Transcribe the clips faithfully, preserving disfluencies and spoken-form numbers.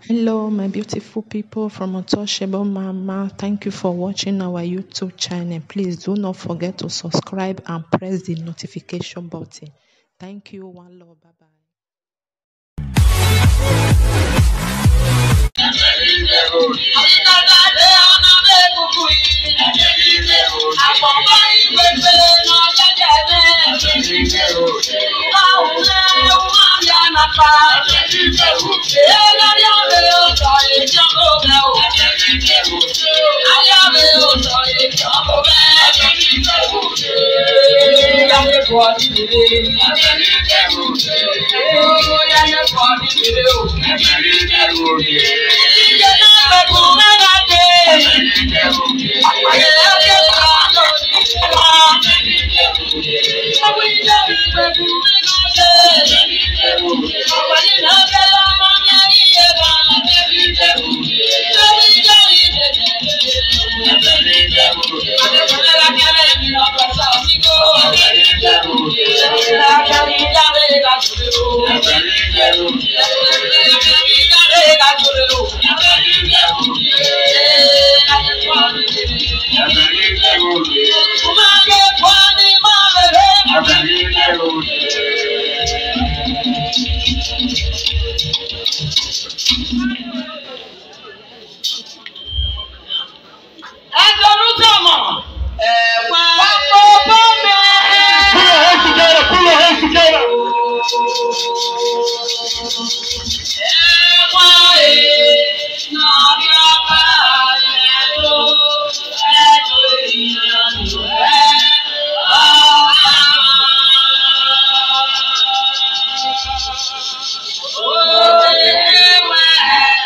Hello, my beautiful people from Untouchable Mama. Thank you for watching our YouTube channel. Please do not forget to subscribe and press the notification button. Thank you. One love. Bye bye. Oh,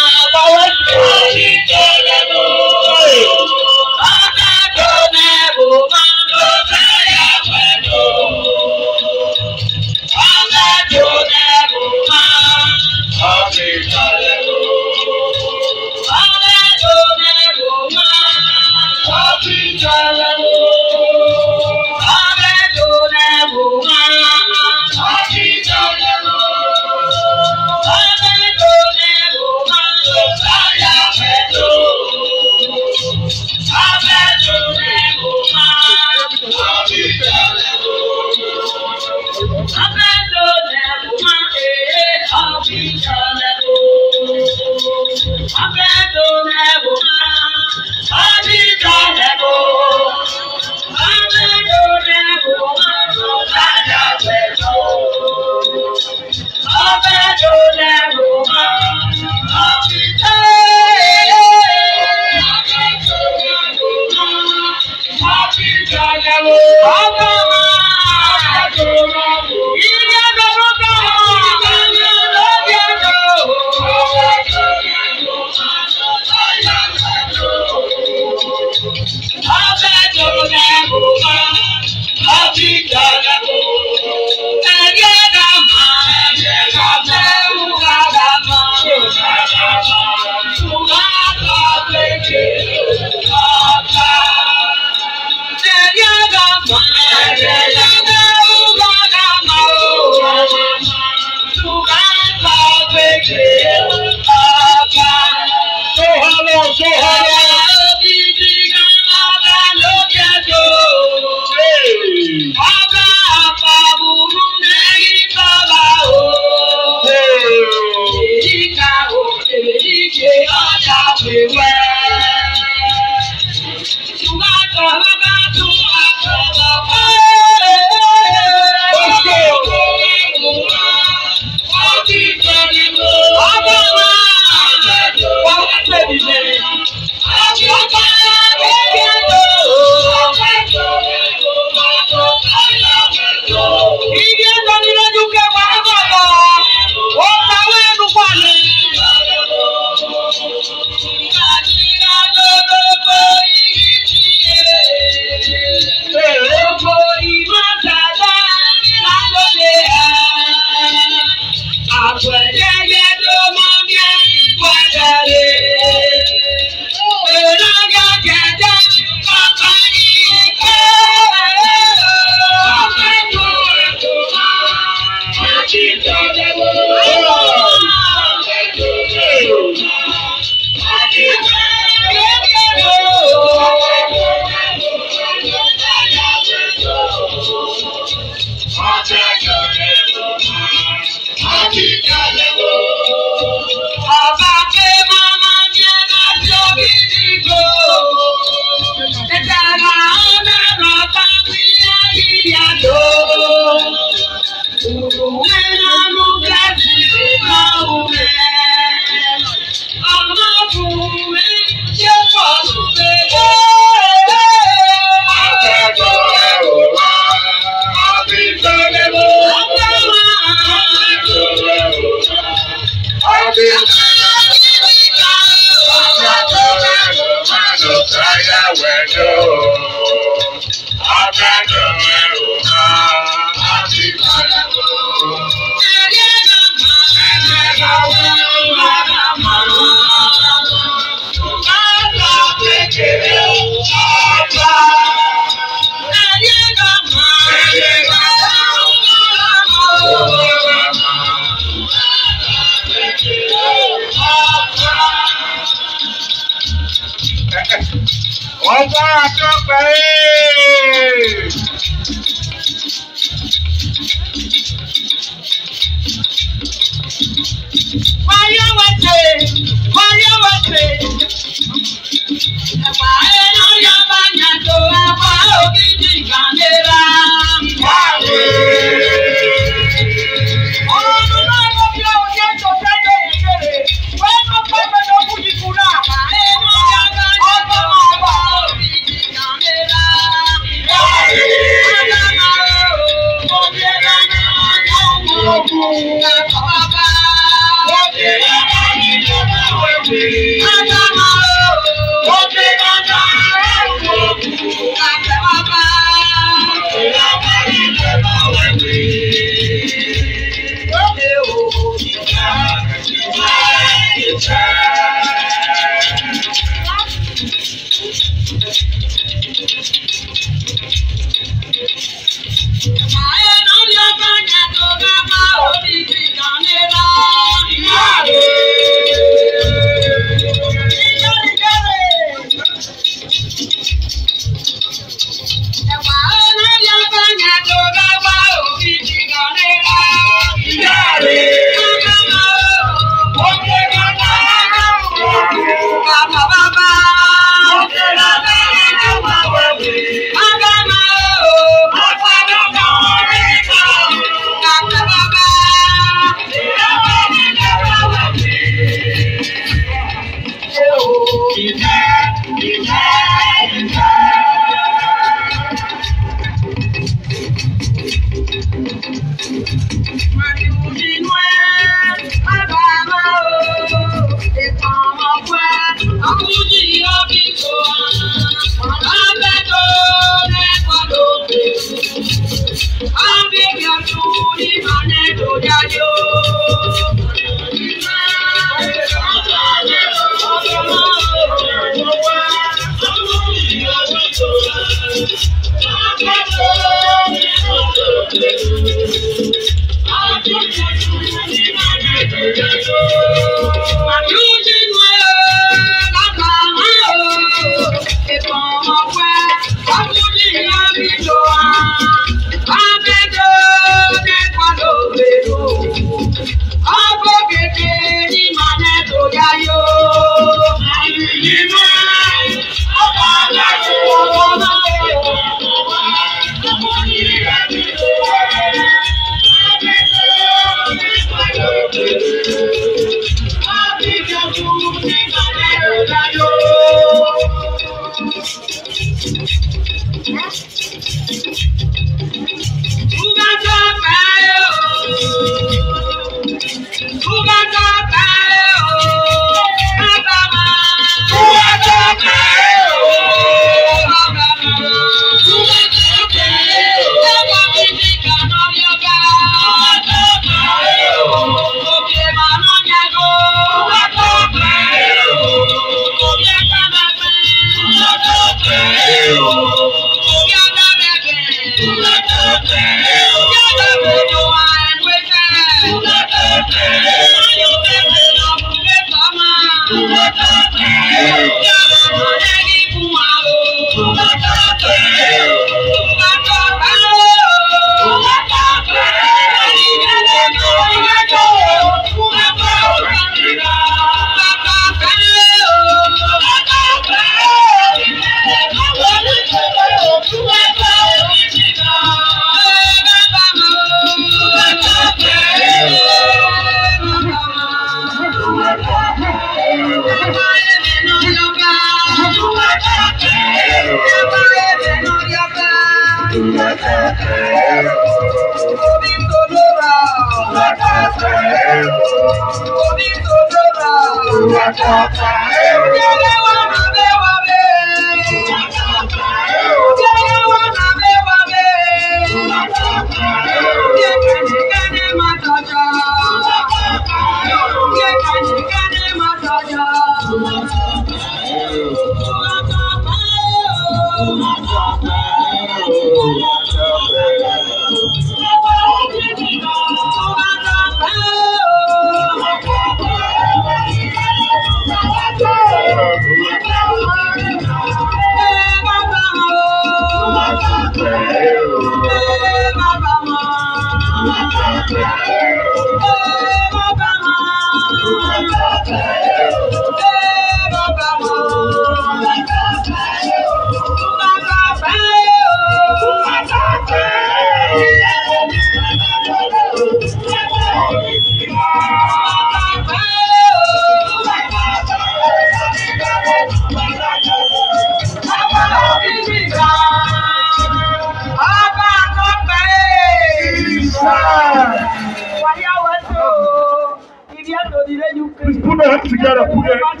Please put your hands together. Put your hands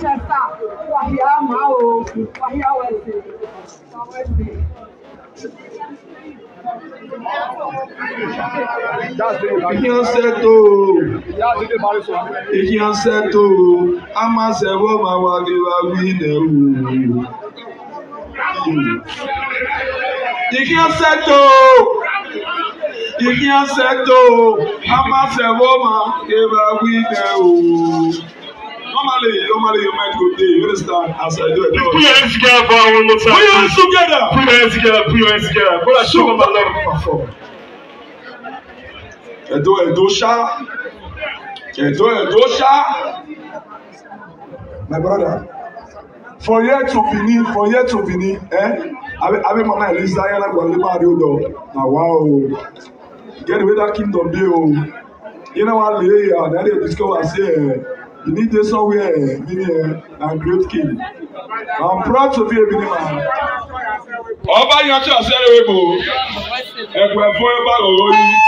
You can't say to I'm a woman, give a winner. Normally, normally you might go there, you understand? As I do it. Put your hands together for one more time. Put your hands together. Put your hands together. Put your hands together. But I show them a lot of perform. Edo Edosha. Edo Edosha. My brother. For here to Benin, for here to Benin, eh? I mean, Mama Elisa, I am going to buy you. Now, wow. Get away that kingdom there. You know what? Yeah, that they discover say you need this somewhere. Benin and great king. I'm proud to be a Benin man. Ọba yẹn ti ọsẹ rẹ wẹ bò. Ẹ̀kọ́ ẹ̀fọ́ ẹ̀ bá lọ lórí.